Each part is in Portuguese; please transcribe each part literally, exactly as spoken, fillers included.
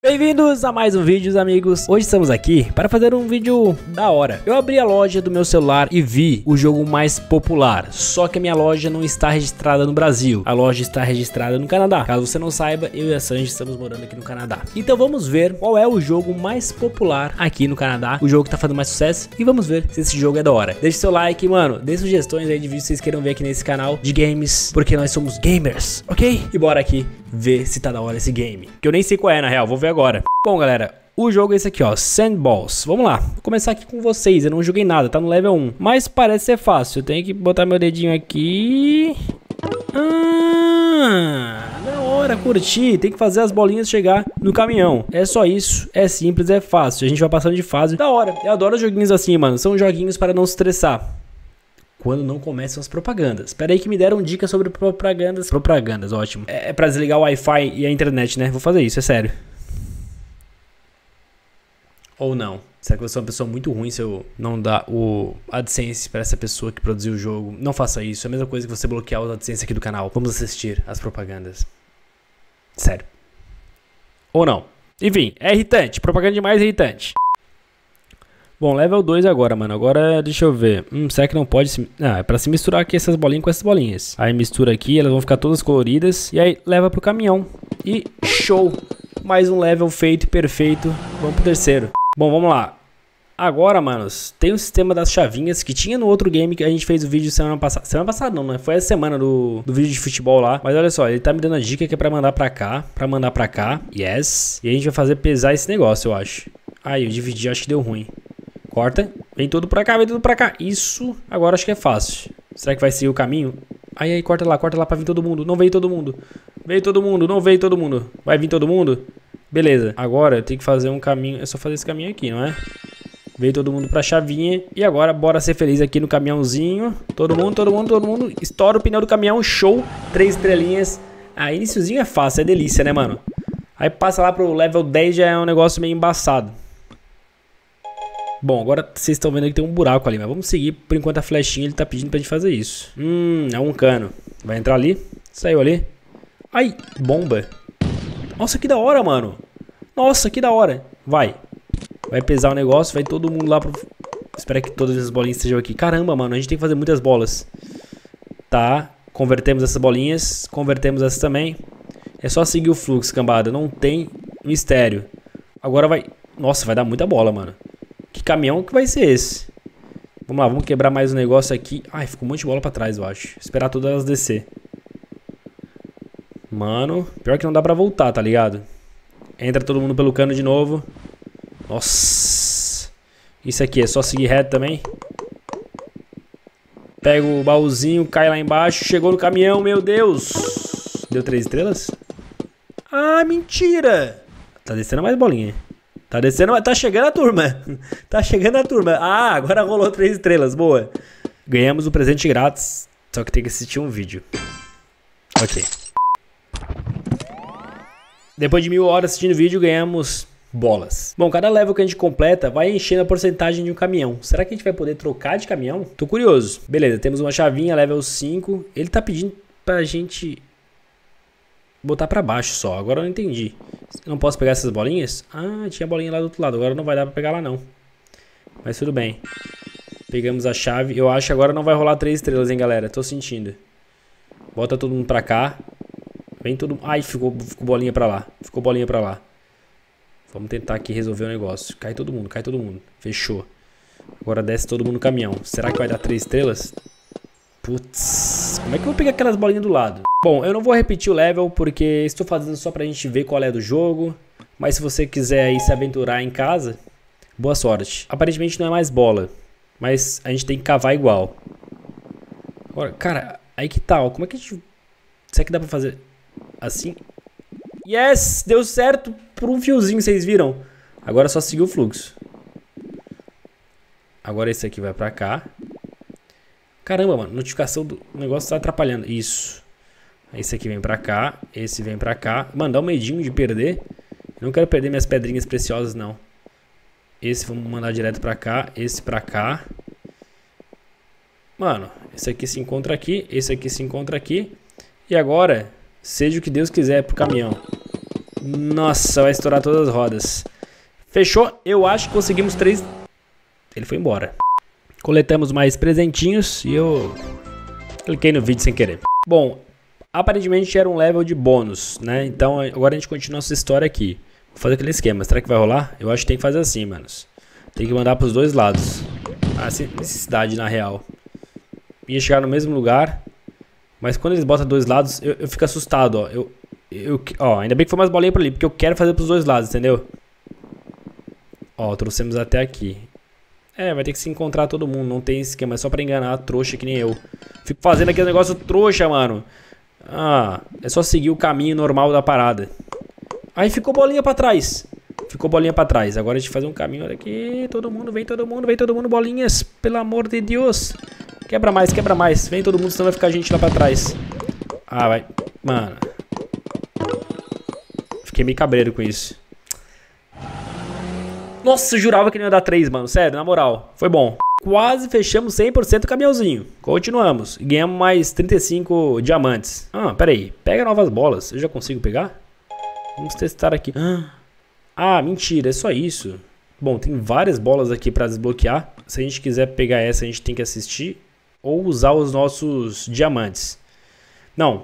Bem-vindos a mais um vídeo, amigos. Hoje estamos aqui para fazer um vídeo da hora. Eu abri a loja do meu celular e vi o jogo mais popular, só que a minha loja não está registrada no Brasil. A loja está registrada no Canadá. Caso você não saiba, eu e a Sanji estamos morando aqui no Canadá. Então vamos ver qual é o jogo mais popular aqui no Canadá, o jogo que tá fazendo mais sucesso, e vamos ver se esse jogo é da hora. Deixe seu like, mano, dê sugestões aí de vídeos que vocês queiram ver aqui nesse canal de games, porque nós somos gamers, ok? E bora aqui ver se tá da hora esse game, que eu nem sei qual é na real, vou ver agora. Bom, galera, o jogo é esse aqui, ó, Sandballs. Vamos lá, vou começar aqui com vocês. Eu não joguei nada, tá no level um, mas parece ser fácil. Eu tenho que botar meu dedinho aqui. Ah, da hora, curti. Tem que fazer as bolinhas chegar no caminhão. É só isso, é simples, é fácil. A gente vai passando de fase. Da hora, eu adoro joguinhos assim, mano. São joguinhos para não se estressar quando não começam as propagandas. Espera aí que me deram dicas sobre propagandas. Propagandas, ótimo. É, é pra desligar o Wi-Fi e a internet, né? Vou fazer isso, é sério. Ou não? Será que eu sou uma pessoa muito ruim se eu não dar o AdSense para essa pessoa que produziu o jogo? Não faça isso. É a mesma coisa que você bloquear o AdSense aqui do canal. Vamos assistir as propagandas. Sério. Ou não? Enfim, é irritante. Propaganda demais é irritante. Bom, level dois agora, mano. Agora, deixa eu ver. Hum, será que não pode se... Ah, é pra se misturar aqui essas bolinhas com essas bolinhas. Aí mistura aqui, elas vão ficar todas coloridas. E aí leva pro caminhão. E show! Mais um level feito, perfeito. Vamos pro terceiro. Bom, vamos lá. Agora, manos, tem o sistema das chavinhas que tinha no outro game que a gente fez o vídeo semana passada. Semana passada não, né? Foi a semana do, do vídeo de futebol lá. Mas olha só, ele tá me dando a dica que é pra mandar pra cá. Pra mandar pra cá. Yes. E a gente vai fazer pesar esse negócio, eu acho. Aí, eu dividi, acho que deu ruim. Corta. Vem tudo pra cá, vem tudo pra cá. Isso, agora acho que é fácil. Será que vai seguir o caminho? Aí, aí, corta lá, corta lá pra vir todo mundo. Não veio todo mundo. Veio todo mundo, não veio todo mundo. Vai vir todo mundo? Beleza. Agora eu tenho que fazer um caminho. É só fazer esse caminho aqui, não é? Veio todo mundo pra chavinha. E agora bora ser feliz aqui no caminhãozinho. Todo mundo, todo mundo, todo mundo. Estoura o pneu do caminhão, show. Três estrelinhas. Ah, iniciozinho é fácil, é delícia, né, mano? Aí passa lá pro level dez, já é um negócio meio embaçado. Bom, agora vocês estão vendo que tem um buraco ali, mas vamos seguir. Por enquanto a flechinha ele tá pedindo pra gente fazer isso. Hum, é um cano. Vai entrar ali. Saiu ali. Ai, bomba. Nossa, que da hora, mano. Nossa, que da hora. Vai. Vai pesar o negócio, vai todo mundo lá pro... Espera que todas as bolinhas estejam aqui. Caramba, mano, a gente tem que fazer muitas bolas. Tá, convertemos essas bolinhas. Convertemos essas também. É só seguir o fluxo, cambada. Não tem mistério. Agora vai... Nossa, vai dar muita bola, mano. Que caminhão que vai ser esse? Vamos lá, vamos quebrar mais um negócio aqui. Ai, ficou um monte de bola pra trás, eu acho. Esperar todas elas descer. Mano, pior que não dá pra voltar, tá ligado? Entra todo mundo pelo cano de novo. Nossa. Isso aqui é só seguir reto também. Pega o baúzinho, cai lá embaixo. Chegou no caminhão, meu Deus. Deu três estrelas? Ah, mentira. Tá descendo mais bolinha. Tá descendo, tá chegando a turma. Tá chegando a turma. Ah, agora rolou três estrelas, boa. Ganhamos o presente grátis. Só que tem que assistir um vídeo. Ok. Depois de mil horas assistindo vídeo, ganhamos bolas. Bom, cada level que a gente completa vai enchendo a porcentagem de um caminhão. Será que a gente vai poder trocar de caminhão? Tô curioso. Beleza, temos uma chavinha, level cinco. Ele tá pedindo pra gente botar pra baixo só. Agora eu não entendi. Eu não posso pegar essas bolinhas? Ah, tinha bolinha lá do outro lado. Agora não vai dar pra pegar lá não. Mas tudo bem. Pegamos a chave. Eu acho que agora não vai rolar três estrelas, hein, galera. Tô sentindo. Bota todo mundo pra cá. Vem todo... Ai, ficou, ficou bolinha pra lá. Ficou bolinha pra lá. Vamos tentar aqui resolver o negócio. Cai todo mundo, cai todo mundo. Fechou. Agora desce todo mundo no caminhão. Será que vai dar três estrelas? Putz. Como é que eu vou pegar aquelas bolinhas do lado? Bom, eu não vou repetir o level porque estou fazendo só pra gente ver qual é do jogo. Mas se você quiser aí se aventurar em casa, boa sorte. Aparentemente não é mais bola. Mas a gente tem que cavar igual. Agora, cara, aí que tal? Como é que a gente... Será que dá pra fazer... Assim. Yes! Deu certo por um fiozinho, vocês viram? Agora é só seguir o fluxo. Agora esse aqui vai pra cá. Caramba, mano. Notificação do negócio tá atrapalhando. Isso. Esse aqui vem pra cá. Esse vem pra cá. Mano, dá um medinho de perder. Eu não quero perder minhas pedrinhas preciosas, não. Esse vamos mandar direto pra cá. Esse pra cá. Mano, esse aqui se encontra aqui. Esse aqui se encontra aqui. E agora... Seja o que Deus quiser pro caminhão. Nossa, vai estourar todas as rodas. Fechou? Eu acho que conseguimos três... Ele foi embora. Coletamos mais presentinhos e eu cliquei no vídeo sem querer. Bom, aparentemente era um level de bônus, né? Então agora a gente continua nossa história aqui. Vou fazer aquele esquema. Será que vai rolar? Eu acho que tem que fazer assim, manos. Tem que mandar pros dois lados. Ah, sem necessidade, na real. Ia chegar no mesmo lugar. Mas quando eles botam dois lados, eu, eu fico assustado, ó. Eu, eu, ó. Ainda bem que foi umas bolinhas pra ali, porque eu quero fazer pros dois lados, entendeu? Ó, trouxemos até aqui. É, vai ter que se encontrar todo mundo. Não tem esquema, é só pra enganar a trouxa que nem eu. Fico fazendo aquele negócio trouxa, mano. Ah, é só seguir o caminho normal da parada. Aí ficou bolinha pra trás. Ficou bolinha pra trás. Agora a gente faz um caminho, olha aqui. Todo mundo, vem todo mundo, vem todo mundo, bolinhas. Pelo amor de Deus. Quebra mais, quebra mais. Vem todo mundo, senão vai ficar gente lá pra trás. Ah, vai. Mano. Fiquei meio cabreiro com isso. Nossa, eu jurava que não ia dar três, mano. Sério, na moral. Foi bom. Quase fechamos cem por cento o caminhãozinho. Continuamos. Ganhamos mais trinta e cinco diamantes. Ah, pera aí. Pega novas bolas. Eu já consigo pegar? Vamos testar aqui. Ah, mentira. É só isso. Bom, tem várias bolas aqui pra desbloquear. Se a gente quiser pegar essa, a gente tem que assistir. Ou usar os nossos diamantes. Não.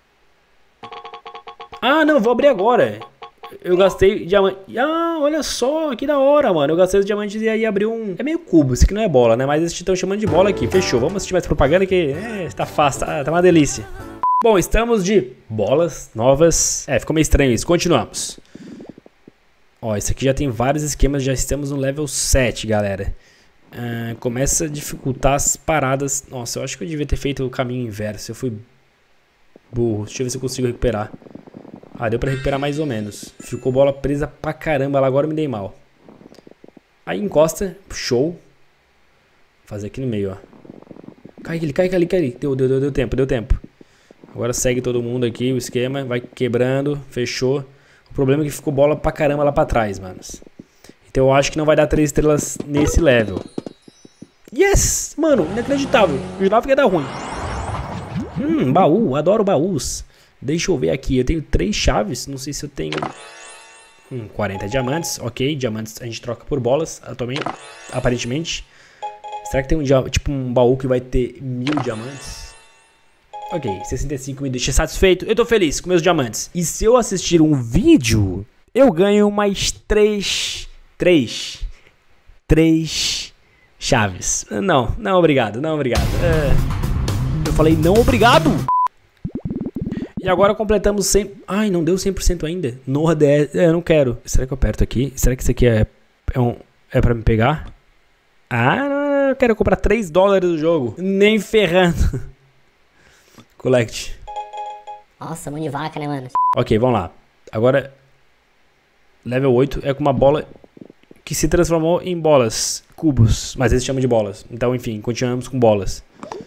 Ah, não. Vou abrir agora. Eu gastei diamante. Ah, olha só, que da hora, mano. Eu gastei os diamantes e aí abriu um... É meio cubo, isso aqui não é bola, né? Mas eles estão chamando de bola aqui. Fechou, vamos assistir mais propaganda que... É, tá fácil, tá, tá uma delícia. Bom, estamos de bolas novas. É, ficou meio estranho isso. Continuamos. Ó, esse aqui já tem vários esquemas. Já estamos no level sete, galera. Uh, começa a dificultar as paradas. Nossa, eu acho que eu devia ter feito o caminho inverso. Eu fui burro. Deixa eu ver se eu consigo recuperar. Ah, deu pra recuperar mais ou menos. Ficou bola presa pra caramba lá, agora eu me dei mal. Aí encosta, show. Vou fazer aqui no meio, ó. Cai ali, cai ali, cai ali. Deu, deu, deu, deu tempo, deu tempo. Agora segue todo mundo aqui, o esquema. Vai quebrando, fechou. O problema é que ficou bola pra caramba lá pra trás, manos. Então eu acho que não vai dar três estrelas nesse level. Yes! Mano, inacreditável. Eu jurava que ia dar ruim. Hum, baú, adoro baús. Deixa eu ver aqui, eu tenho três chaves, não sei se eu tenho hum, quarenta diamantes, ok, diamantes a gente troca por bolas, atualmente, aparentemente. Será que tem um, tipo um baú que vai ter mil diamantes? Ok, sessenta e cinco me deixa satisfeito, eu tô feliz com meus diamantes. E se eu assistir um vídeo, eu ganho mais três, três, três chaves. Não, não obrigado, não obrigado. É, eu falei não obrigado. E agora completamos cem... Ai, não deu cem por cento ainda. No dez... É, eu não quero. Será que eu aperto aqui? Será que isso aqui é, é, um... é pra me pegar? Ah, não, não, eu quero comprar três dólares do jogo. Nem ferrando. Collect. Nossa, mão de vaca, né, mano? Ok, vamos lá. Agora, level oito é com uma bola que se transformou em bolas. Cubos. Mas eles chamam de bolas. Então, enfim, continuamos com bolas.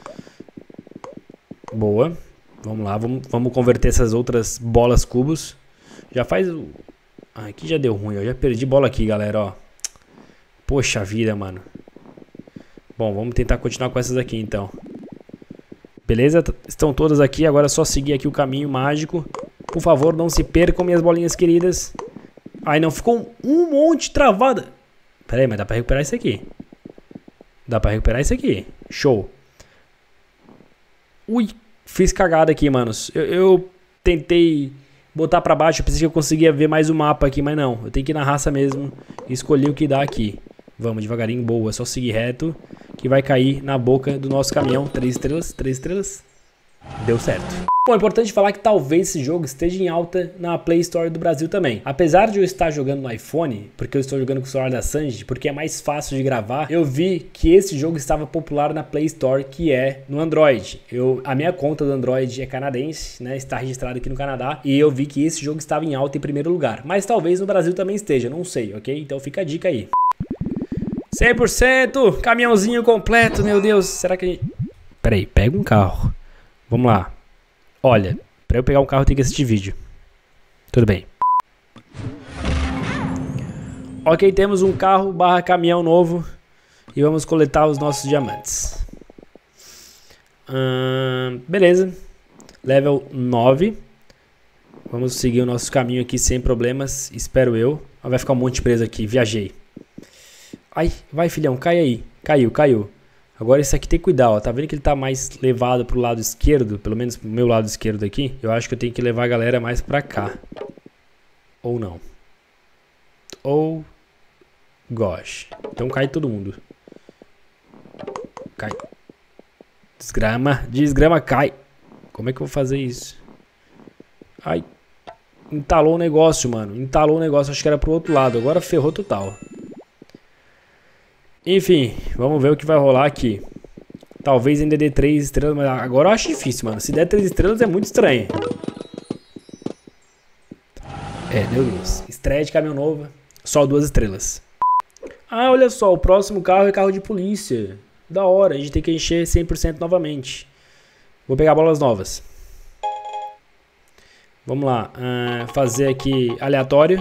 Boa. Vamos lá, vamos, vamos converter essas outras bolas cubos. Já faz o... Ah, aqui já deu ruim, eu já perdi bola aqui, galera, ó. Poxa vida, mano. Bom, vamos tentar continuar com essas aqui, então. Beleza? Estão todas aqui, agora é só seguir aqui o caminho mágico. Por favor, não se percam, minhas bolinhas queridas. Ai, não, ficou um monte travada. Pera aí, mas dá pra recuperar isso aqui. Dá pra recuperar isso aqui. Show. Ui. Fiz cagada aqui, manos. Eu, eu tentei botar pra baixo. Eu pensei que eu conseguia ver mais o mapa aqui, mas não. Eu tenho que ir na raça mesmo e escolher o que dá aqui. Vamos devagarinho, boa. É só seguir reto que vai cair na boca do nosso caminhão. Três estrelas, três estrelas. Deu certo. Bom, é importante falar que talvez esse jogo esteja em alta na Play Store do Brasil também. Apesar de eu estar jogando no iPhone, porque eu estou jogando com o celular da Sanji, porque é mais fácil de gravar, eu vi que esse jogo estava popular na Play Store, que é no Android. Eu, a minha conta do Android é canadense, né? Está registrada aqui no Canadá, e eu vi que esse jogo estava em alta em primeiro lugar. Mas talvez no Brasil também esteja, não sei, ok? Então fica a dica aí. cem por cento! Caminhãozinho completo, meu Deus! Será que a gente... Pera aí, pega um carro. Vamos lá. Olha, pra eu pegar um carro eu tenho que assistir vídeo. Tudo bem. Ok, temos um carro barra caminhão novo. E vamos coletar os nossos diamantes. Hum, beleza. Level nove. Vamos seguir o nosso caminho aqui sem problemas, espero eu. Vai ficar um monte preso aqui, viajei. Ai, vai filhão, cai aí. Caiu, caiu. Agora esse aqui tem que cuidar, ó. Tá vendo que ele tá mais levado pro lado esquerdo? Pelo menos pro meu lado esquerdo aqui. Eu acho que eu tenho que levar a galera mais pra cá. Ou não. Ou... Gosh. Então cai todo mundo. Cai. Desgrama. Desgrama, cai. Como é que eu vou fazer isso? Ai. Entalou o negócio, mano. Entalou o negócio. Acho que era pro outro lado. Agora ferrou total. Enfim. Vamos ver o que vai rolar aqui. Talvez ainda dê três estrelas. Mas agora eu acho difícil, mano. Se der três estrelas é muito estranho. É, deu duas. Estreia de caminhão novo. Só duas estrelas. Ah, olha só. O próximo carro é carro de polícia. Da hora. A gente tem que encher cem por cento novamente. Vou pegar bolas novas. Vamos lá. Uh, fazer aqui aleatório.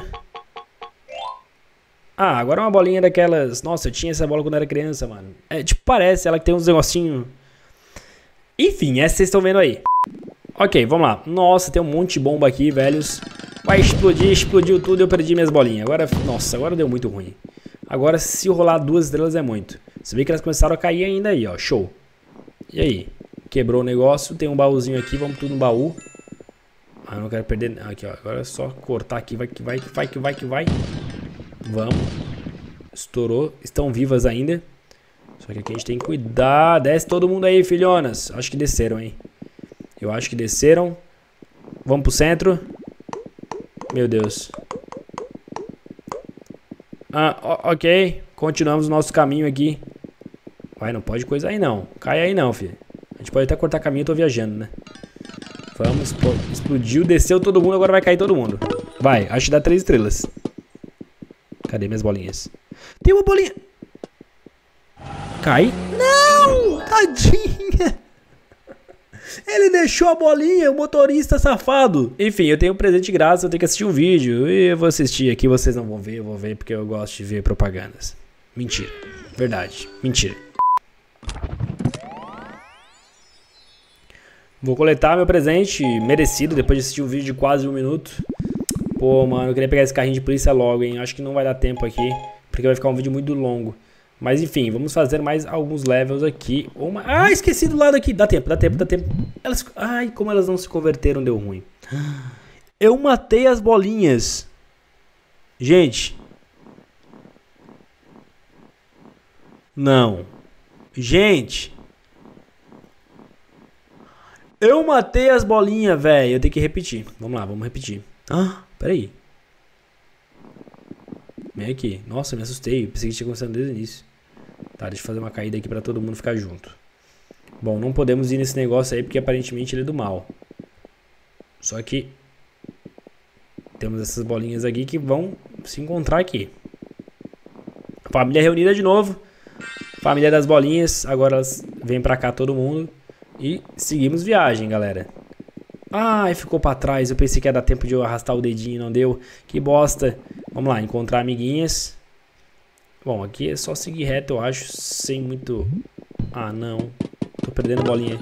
Ah, agora é uma bolinha daquelas... Nossa, eu tinha essa bola quando era criança, mano. É, tipo, parece ela que tem uns negocinhos... Enfim, essa vocês estão vendo aí. Ok, vamos lá. Nossa, tem um monte de bomba aqui, velhos. Vai explodir, explodiu tudo e eu perdi minhas bolinhas. Agora, nossa, agora deu muito ruim. Agora, se rolar duas estrelas é muito. Você vê que elas começaram a cair ainda aí, ó. Show. E aí? Quebrou o negócio. Tem um baúzinho aqui, vamos tudo no baú. Ah, eu não quero perder... Aqui, ó. Agora é só cortar aqui. Vai que vai, que vai, que vai, que vai. Vamos. Estourou. Estão vivas ainda. Só que aqui a gente tem que cuidar. Desce todo mundo aí, filhonas. Acho que desceram, hein. Eu acho que desceram. Vamos pro centro. Meu Deus. Ah, ok. Continuamos o nosso caminho aqui. Vai, não pode coisa aí não. Cai aí não, filho. A gente pode até cortar caminho, eu tô viajando, né? Vamos, pô. Explodiu, desceu todo mundo, agora vai cair todo mundo. Vai, acho que dá três estrelas. Cadê minhas bolinhas? Tem uma bolinha. Cai. Não! Tadinha! Ele deixou a bolinha, o motorista safado. Enfim, eu tenho um presente de graça, eu tenho que assistir um vídeo. E eu vou assistir aqui, vocês não vão ver, eu vou ver porque eu gosto de ver propagandas. Mentira. Verdade. Mentira. Vou coletar meu presente merecido depois de assistir um vídeo de quase um minuto. Pô, mano, eu queria pegar esse carrinho de polícia logo, hein. Acho que não vai dar tempo aqui, porque vai ficar um vídeo muito longo. Mas enfim, vamos fazer mais alguns levels aqui. Uma... Ah, esqueci do lado aqui. Dá tempo, dá tempo, dá tempo. Elas... Ai, como elas não se converteram, deu ruim. Eu matei as bolinhas. Gente. Não. Gente. Eu matei as bolinhas, velho. Eu tenho que repetir. Vamos lá, vamos repetir. Ah, peraí. Vem aqui. Nossa, me assustei. Pensei que tinha começado desde o início. Tá, deixa eu fazer uma caída aqui pra todo mundo ficar junto. Bom, não podemos ir nesse negócio aí porque aparentemente ele é do mal. Só que temos essas bolinhas aqui que vão se encontrar aqui. Família reunida de novo. Família das bolinhas. Agora elas vêm pra cá todo mundo. E seguimos viagem, galera. Ai, ficou pra trás. Eu pensei que ia dar tempo de eu arrastar o dedinho, não deu. Que bosta. Vamos lá, encontrar amiguinhas. Bom, aqui é só seguir reto, eu acho, sem muito... Ah, não. Tô perdendo bolinha.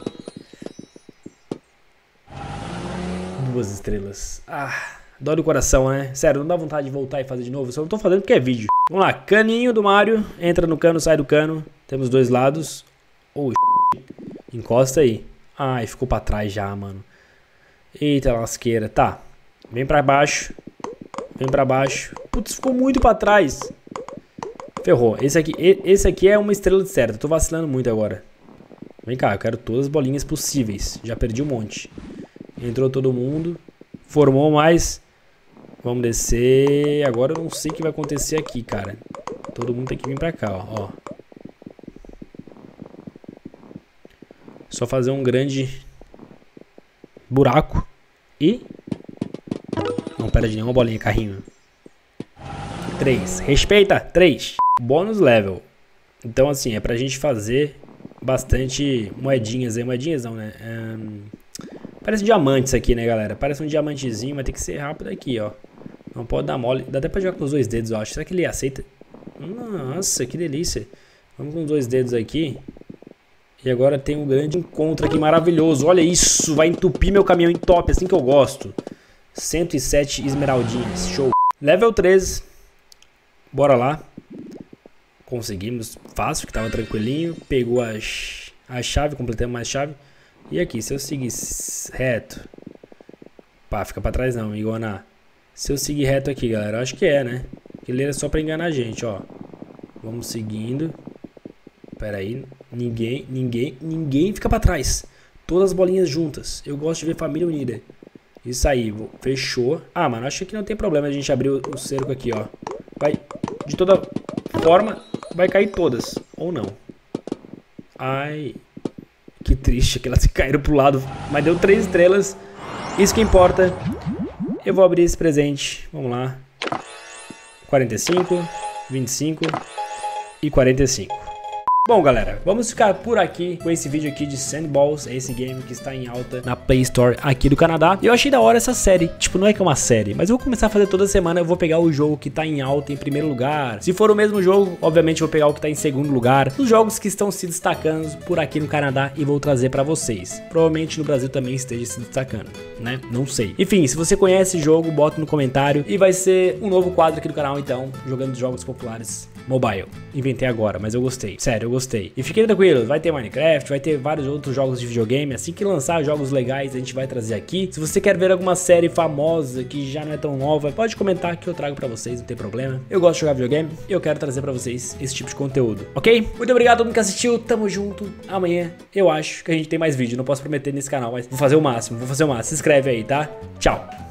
Duas estrelas. Ah, dó do coração, né? Sério, não dá vontade de voltar e fazer de novo. Eu só não tô fazendo porque é vídeo. Vamos lá, caninho do Mario. Entra no cano, sai do cano. Temos dois lados. Oh, encosta aí. Ai, ficou pra trás já, mano. Eita lasqueira. Tá, vem pra baixo. Vem pra baixo. Putz, ficou muito pra trás. Ferrou. Esse aqui, esse aqui é uma estrela de certo. Eu tô vacilando muito agora. Vem cá, eu quero todas as bolinhas possíveis. Já perdi um monte. Entrou todo mundo. Formou mais. Vamos descer. Agora eu não sei o que vai acontecer aqui, cara. Todo mundo tem que vir pra cá, ó. ó. Só fazer um grande buraco. E... Não perde nenhuma bolinha, carrinho. Três. Respeita. Três. Bônus level. Então, assim, é pra gente fazer bastante moedinhas aí. Moedinhas não, né? Um... Parece diamantes aqui, né, galera? Parece um diamantezinho, mas tem que ser rápido aqui, ó. Não pode dar mole. Dá até pra jogar com os dois dedos, eu acho. Será que ele aceita? Nossa, que delícia. Vamos com os dois dedos aqui. E agora tem um grande encontro aqui maravilhoso. Olha isso. Vai entupir meu caminhão em top, assim que eu gosto. cento e sete esmeraldinhas. Show. Level treze. Bora lá. Conseguimos. Fácil, que tava tranquilinho. Pegou a, a chave, completamos mais chave. E aqui, se eu seguir reto... Pá, fica pra trás não, igual na... Se eu seguir reto aqui, galera, eu acho que é, né? Aquele era só pra enganar a gente, ó. Vamos seguindo. Pera aí. Ninguém, ninguém, ninguém fica pra trás. Todas as bolinhas juntas. Eu gosto de ver família unida. Isso aí, fechou. Ah, mano, acho que não tem problema a gente abrir o, o cerco aqui, ó. Vai, de toda forma, vai cair todas. Ou não. Ai... Que triste que elas caíram pro lado. Mas deu três estrelas. Isso que importa. Eu vou abrir esse presente. Vamos lá. quarenta e cinco, vinte e cinco e quarenta e cinco. Bom, galera, vamos ficar por aqui com esse vídeo aqui de Sandballs, é esse game que está em alta na Play Store aqui do Canadá. E eu achei da hora essa série, tipo, não é que é uma série, mas eu vou começar a fazer toda semana, eu vou pegar o jogo que tá em alta em primeiro lugar. Se for o mesmo jogo, obviamente eu vou pegar o que tá em segundo lugar, os jogos que estão se destacando por aqui no Canadá e vou trazer pra vocês. Provavelmente no Brasil também esteja se destacando, né? Não sei. Enfim, se você conhece o jogo, bota no comentário e vai ser um novo quadro aqui do canal, então, jogando jogos populares mobile. Inventei agora, mas eu gostei. Sério, eu gostei. E fiquem tranquilos, vai ter Minecraft, vai ter vários outros jogos de videogame. Assim que lançar jogos legais, a gente vai trazer aqui. Se você quer ver alguma série famosa que já não é tão nova, pode comentar que eu trago pra vocês, não tem problema. Eu gosto de jogar videogame e eu quero trazer pra vocês esse tipo de conteúdo, ok? Muito obrigado a todo mundo que assistiu, tamo junto. Amanhã eu acho que a gente tem mais vídeo, não posso prometer nesse canal, mas vou fazer o máximo, vou fazer o máximo. Se inscreve aí, tá? Tchau!